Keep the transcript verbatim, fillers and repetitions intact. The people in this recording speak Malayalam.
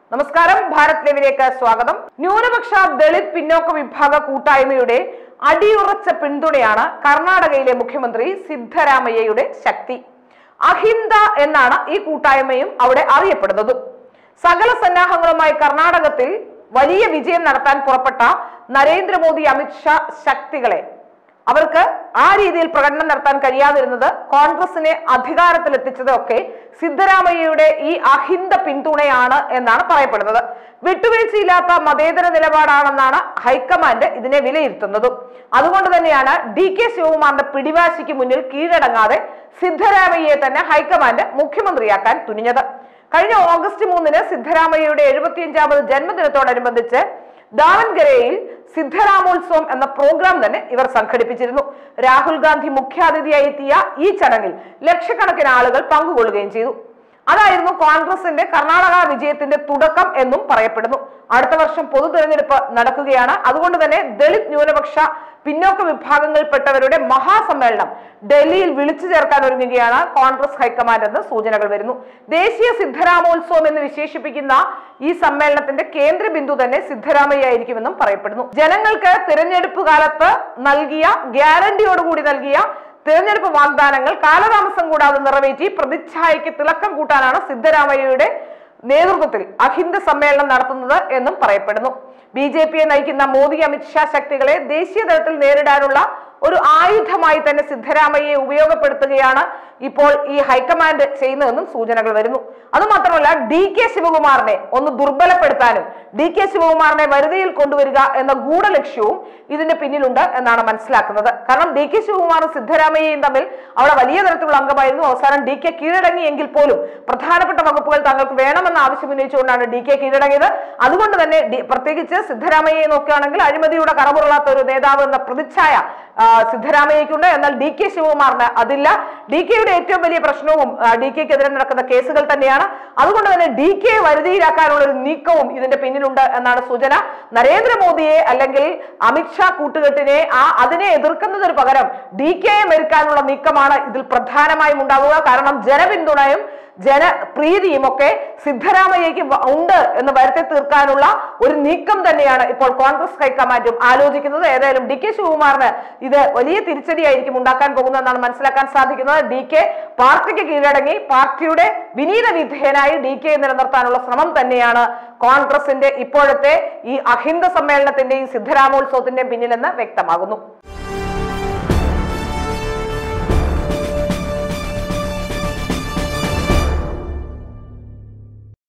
നമസ്കാരം, ഭാരത് ലൈവിലേക്ക് സ്വാഗതം. ന്യൂനപക്ഷ ദളിത് പിന്നോക്ക വിഭാഗ കൂട്ടായ്മയുടെ അടിയുറച്ച പിന്തുണയാണ് കർണാടകയിലെ മുഖ്യമന്ത്രി സിദ്ധരാമയ്യയുടെ ശക്തി. അഹിന്ദ എന്നാണ് ഈ കൂട്ടായ്മയും അവിടെ അറിയപ്പെടുന്നത്. സകല സന്നാഹങ്ങളുമായി കർണാടകത്തിൽ വലിയ വിജയം നടത്താൻ പുറപ്പെട്ട നരേന്ദ്രമോദി അമിത്ഷാ ശക്തികളെ അവർക്ക് ആ രീതിയിൽ പ്രകടനം നടത്താൻ കഴിയാതിരുന്നത്, കോൺഗ്രസിനെ അധികാരത്തിലെത്തിച്ചതൊക്കെ സിദ്ധരാമയ്യയുടെ ഈ അഹിന്ദ പിന്തുണയാണ് എന്നാണ് പറയപ്പെടുന്നത്. വിട്ടുവീഴ്ചയില്ലാത്ത മതേതര നിലപാടാണെന്നാണ് ഹൈക്കമാൻഡ് ഇതിനെ വിലയിരുത്തുന്നത്. അതുകൊണ്ട് തന്നെയാണ് ഡി കെ ശിവകുമാറിന്റെ പിടിവാശിക്ക് മുന്നിൽ കീഴടങ്ങാതെ സിദ്ധരാമയ്യയെ തന്നെ ഹൈക്കമാൻഡ് മുഖ്യമന്ത്രിയാക്കാൻ തുനിഞ്ഞത്. കഴിഞ്ഞ ഓഗസ്റ്റ് മൂന്നിന് സിദ്ധരാമയ്യയുടെ എഴുപത്തിയഞ്ചാമത് ജന്മദിനത്തോടനുബന്ധിച്ച് ദാവൻഗരയിൽ സിദ്ധരാമോത്സവം എന്ന പ്രോഗ്രാം തന്നെ ഇവർ സംഘടിപ്പിച്ചിരുന്നു. രാഹുൽ ഗാന്ധി മുഖ്യാതിഥിയായി എത്തിയ ഈ ചടങ്ങിൽ ലക്ഷക്കണക്കിന് ആളുകൾ പങ്കുകൊള്ളുകയും ചെയ്തു. അതായിരുന്നു കോൺഗ്രസിന്റെ കർണാടക വിജയത്തിന്റെ തുടക്കം എന്നും പറയപ്പെടുന്നു. അടുത്ത വർഷം പൊതു തെരഞ്ഞെടുപ്പ് നടക്കുകയാണ്. അതുകൊണ്ട് തന്നെ ദളിത് ന്യൂനപക്ഷ പിന്നോക്ക വിഭാഗങ്ങളിൽപ്പെട്ടവരുടെ മഹാസമ്മേളനം ഡൽഹിയിൽ വിളിച്ചു ചേർക്കാൻ ഒരുങ്ങുകയാണ് കോൺഗ്രസ് ഹൈക്കമാൻഡ് എന്ന് സൂചനകൾ വരുന്നു. ദേശീയ സിദ്ധരാമോത്സവം എന്ന് വിശേഷിപ്പിക്കുന്ന ഈ സമ്മേളനത്തിന്റെ കേന്ദ്ര ബിന്ദു തന്നെ സിദ്ധരാമയ്യ ആയിരിക്കുമെന്നും പറയപ്പെടുന്നു. ജനങ്ങൾക്ക് തിരഞ്ഞെടുപ്പ് കാലത്ത് നൽകിയ ഗ്യാരണ്ടിയോടുകൂടി നൽകിയ തിരഞ്ഞെടുപ്പ് വാഗ്ദാനങ്ങൾ കാലതാമസം കൂടാതെ നിറവേറ്റി പ്രതിച്ഛായയ്ക്ക് തിളക്കം കൂട്ടാനാണ് സിദ്ധരാമയ്യയുടെ നേതൃത്വത്തിൽ അഹിന്ദ സമ്മേളനം നടത്തുന്നത് എന്നും പറയപ്പെടുന്നു. ബി ജെ പിയെ നയിക്കുന്ന മോദി അമിത്ഷാ ശക്തികളെ ദേശീയ തലത്തിൽ നേരിടാനുള്ള ഒരു ആയുധമായി തന്നെ സിദ്ധരാമയ്യയെ ഉപയോഗപ്പെടുത്തുകയാണ് ഇപ്പോൾ ഈ ഹൈക്കമാൻഡ് ചെയ്യുന്നതെന്നും സൂചനകൾ വരുന്നു. അതുമാത്രമല്ല, ഡി കെ ശിവകുമാറിനെ ഒന്ന് ദുർബലപ്പെടുത്താനും ഡി കെ ശിവകുമാറിനെ വരുതിയിൽ കൊണ്ടുവരിക എന്ന ഗൂഢലക്ഷ്യവും ഇതിന്റെ പിന്നിലുണ്ട് എന്നാണ് മനസ്സിലാക്കുന്നത്. കാരണം ഡി കെ ശിവകുമാറും സിദ്ധരാമയ്യയും തമ്മിൽ അവിടെ വലിയ തരത്തിലുള്ള അംഗമായിരുന്നു. അവസാനം ഡി കെ കീഴടങ്ങിയെങ്കിൽ പോലും പ്രധാനപ്പെട്ട വകുപ്പുകൾ തങ്ങൾക്ക് വേണമെന്ന ആവശ്യം ഉന്നയിച്ചുകൊണ്ടാണ് ഡി കെ കീഴടങ്ങിയത്. അതുകൊണ്ട് തന്നെ പ്രത്യേകിച്ച് സിദ്ധരാമയ്യയെ നോക്കുകയാണെങ്കിൽ അഴിമതിയുടെ കറപുറളാത്ത ഒരു നേതാവ് എന്ന പ്രതിച്ഛായ സിദ്ധരാമയ്യക്കുണ്ട്. എന്നാൽ ഡി കെ ശിവകുമാറിന് അതില്ല. ഡി കെയുടെ ഏറ്റവും വലിയ പ്രശ്നവും ഡി കെക്കെതിരെ നടക്കുന്ന കേസുകൾ തന്നെയാണ്. അതുകൊണ്ട് തന്നെ ഡി കെ വരുതിയിലാക്കാനുള്ള ഒരു നീക്കവും ഇതിന്റെ പിന്നിലുണ്ട് എന്നാണ് സൂചന. നരേന്ദ്രമോദിയെ അല്ലെങ്കിൽ അമിത്ഷാ കൂട്ടുകെട്ടിനെ ആ അതിനെ എതിർക്കുന്നതിന് പകരം ഡി കെയെ മെരുക്കാനുള്ള നീക്കമാണ് ഇതിൽ പ്രധാനമായും ഉണ്ടാവുക. കാരണം ജനപിന്തുണയും ജനപ്രീതിയും ഒക്കെ സിദ്ധരാമയ്യക്ക് ഉണ്ട് എന്ന് വരുത്തി തീർക്കാനുള്ള ഒരു നീക്കം തന്നെയാണ് ഇപ്പോൾ കോൺഗ്രസ് ഹൈക്കമാൻഡും ആലോചിക്കുന്നത്. ഏതായാലും ഡി കെ ശിവകുമാറിന് ഇത് വലിയ തിരിച്ചടിയായിരിക്കും ഉണ്ടാക്കാൻ പോകുന്നതെന്നാണ് മനസ്സിലാക്കാൻ സാധിക്കുന്നത്. ഡി കെ പാർട്ടിക്ക് കീഴടങ്ങി പാർട്ടിയുടെ വിനീത വിധേയനായി ഡി കെ നിലനിർത്താനുള്ള ശ്രമം തന്നെയാണ് കോൺഗ്രസിന്റെ ഇപ്പോഴത്തെ ഈ അഹിന്ദ സമ്മേളനത്തിന്റെയും സിദ്ധരാമോത്സവത്തിന്റെയും പിന്നിലെന്ന് വ്യക്തമാകുന്നു.